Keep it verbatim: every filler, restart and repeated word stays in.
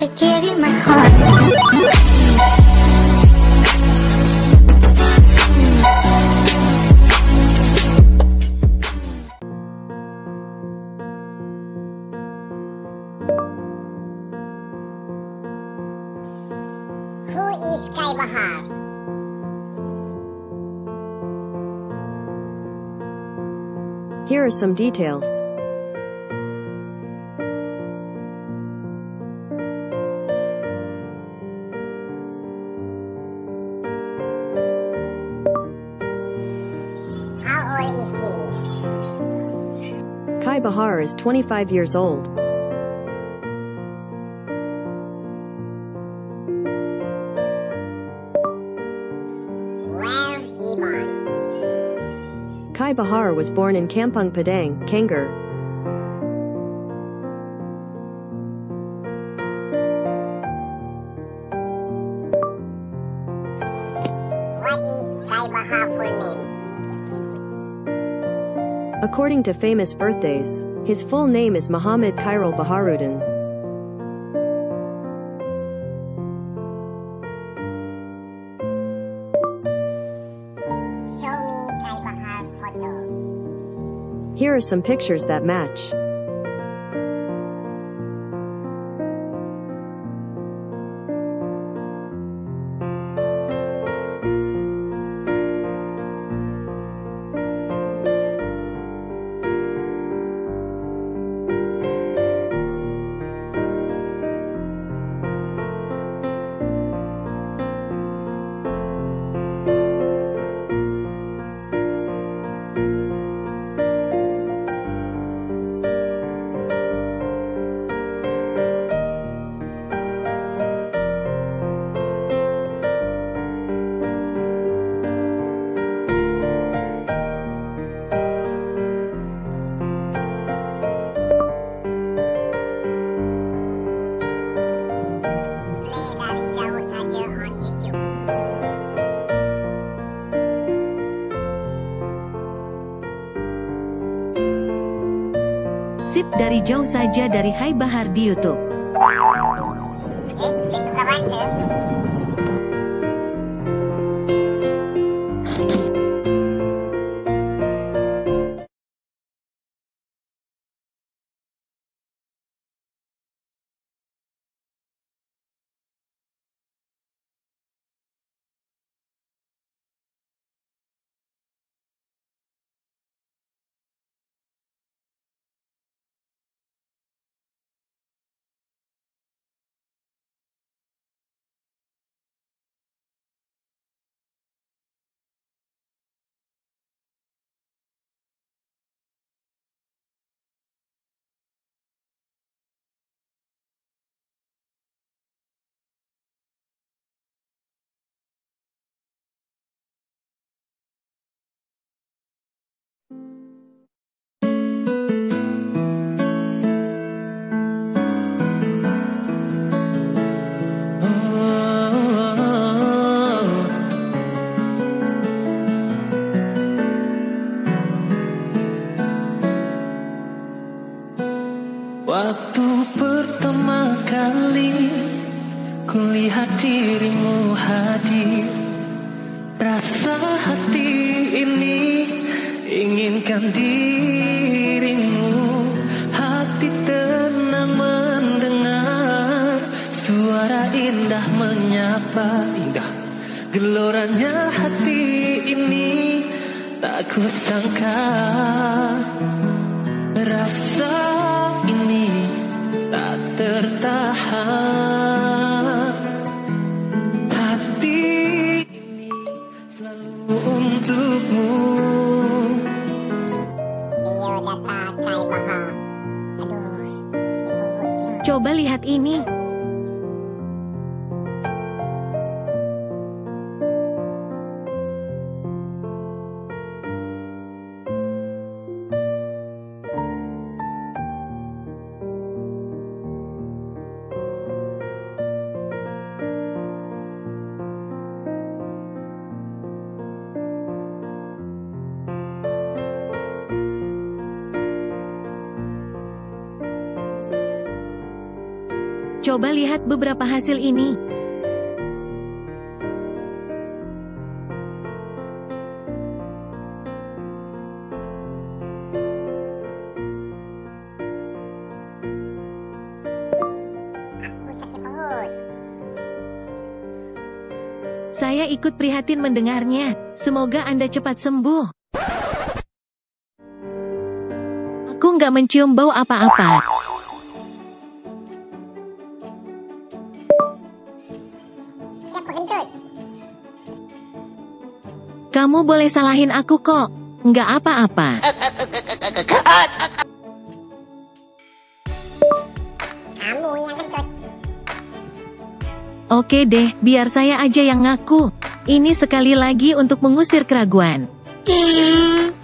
I gave you my heart. Who is Kai Bahar? Here are some details. How old is he? Kai Bahar is twenty-five years old. Where he born? Kai Bahar was born in Kampung Padang, Kangar. What is Kai Bahar full name? According to famous birthdays, his full name is Muhammad Khairul Baharuddin. Show me Kai Bahar photo. Here are some pictures that match. Play dari jauh saja on YouTube. Sip dari jauh saja dari Hai Bahar di YouTube. Eh, dia suka baca. Waktu pertama kali kulihat dirimu hadir, rasa hati ini inginkan dirimu. Hati tenang mendengar suara indah menyapa, indah geloranya hati ini. Tak kusangka rasa ini tak tertahan. Hati ini selalu untukmu. Biodata Kai Bahar. Aduh, ibu. Coba lihat ini. Coba lihat beberapa hasil ini. Aku sakit perut. Saya ikut prihatin mendengarnya. Semoga Anda cepat sembuh. Aku nggak mencium bau apa-apa. Siapa kentut? Kamu boleh salahin aku kok. Nggak apa-apa. Kamu yang kentut. Oke deh, biar saya aja yang ngaku. Ini sekali lagi untuk mengusir keraguan.